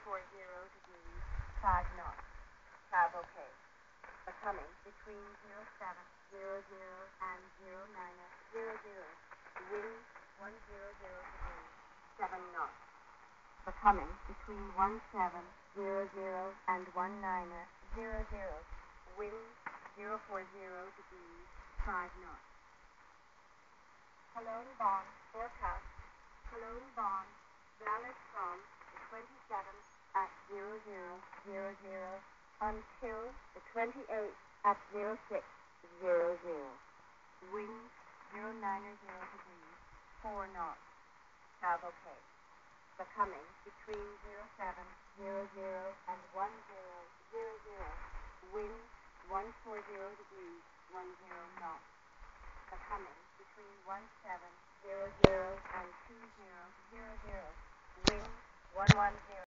degrees, 5 knots. Have okay. Becoming between 0700 and 0900. Wind 100 degrees, 7 knots. Becoming between 1700 and 1900. Wind 040 degrees, 5 knots. Cologne Bonn forecast. Cologne Bonn valid from the 27th at 0000 until the 28th at 0600. Wind 090 degrees, 4 knots. Have okay. Becoming between 0700 and 1000. Wind 140 degrees, 10 knots. Becoming between 1700 and 2000. Wind 110.